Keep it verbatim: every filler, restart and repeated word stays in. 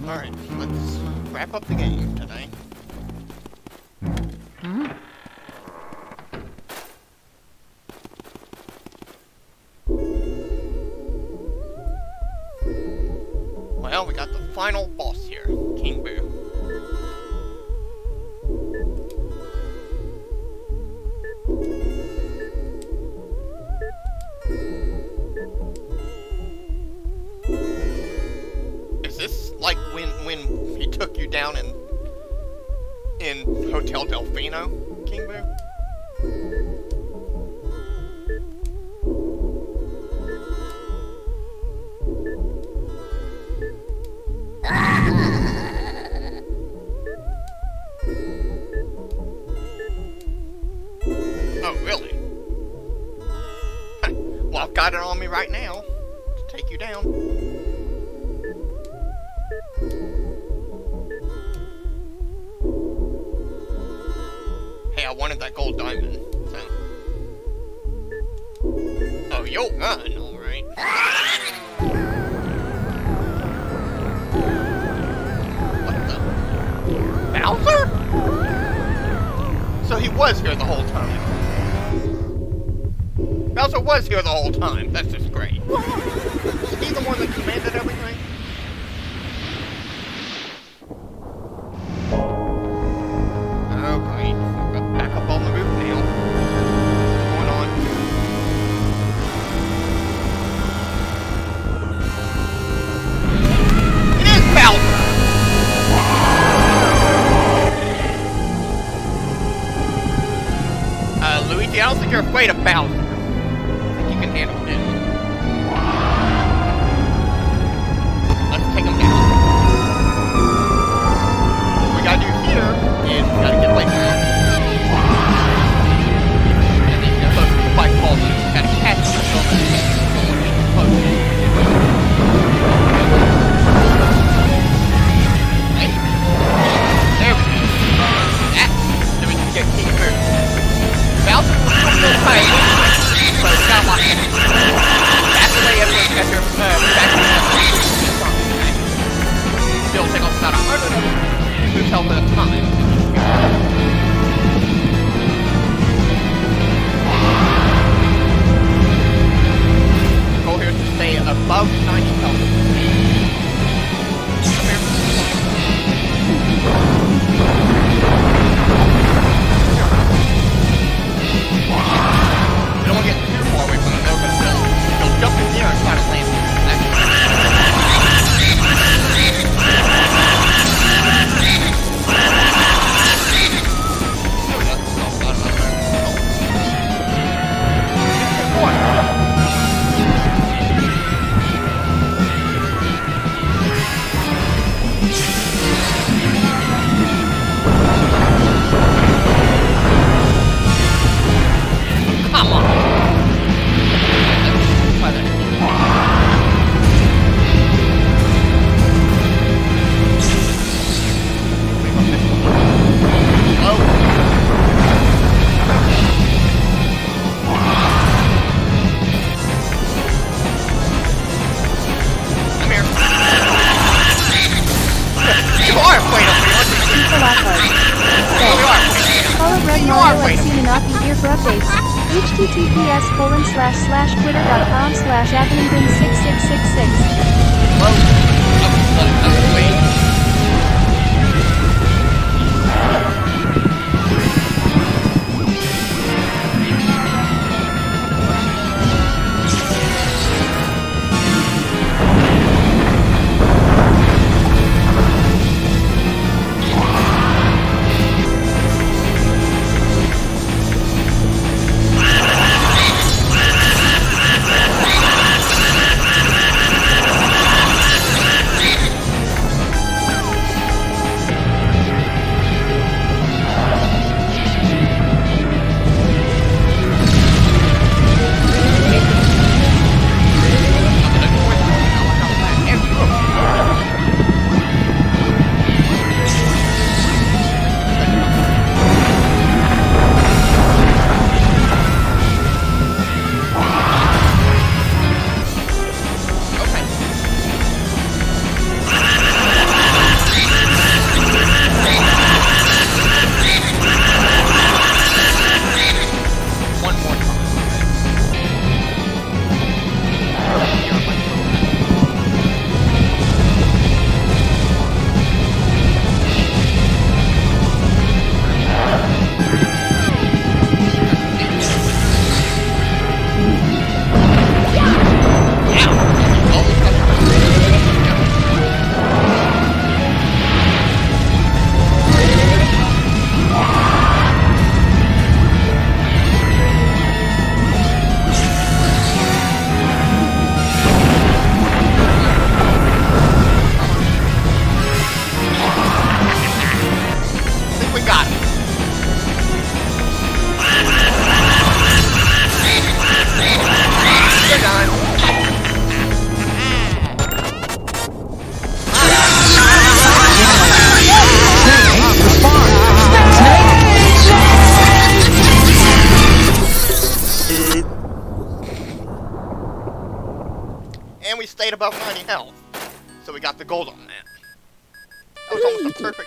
Alright, let's wrap up the game tonight. Hmm? Well, we got the final boss here, King Boo. Is this like when when he took you down in in Hotel Delfino, King Boo? Oh, really? Well, I've got it on me right now to take you down. Hey, I wanted that gold diamond, so... Oh, yo, gun, alright. What the... Bowser? So he was here the whole time. Bowser was here the whole time. That's just great. Is he the one that commanded everything? Oh, great. We're back up on the roof now. What's going on? It is Bowser! Uh, Luigi, I don't think you're afraid of Bowser. I think you can handle him. Let's take him down. What we gotta do here is we gotta get away from him. And then you're supposed to fight Paul. You gotta catch him until the close. Right? There we go. That. Then we can get King Boo. Bowser will still feel tight, but it's not like it. That's the way everyone gets their, uh, back to the still take off about a hundred of them, who's held at a time. The goal here is to stay above ninety health. Come here. You don't want to get too far away from them, though, because they'll, they'll jump in the air and try to land. Come on! Try that. Oh. Come here. You are afraid of me, aren't you? You are afraid. Follow Red Mario and Seminaki here for updates. https colon slash slash twitter.com slash adminbin six six six six. Whoa. Up, up, up, wait. and we stayed above ninety health. So we got the gold on that. That was almost a perfect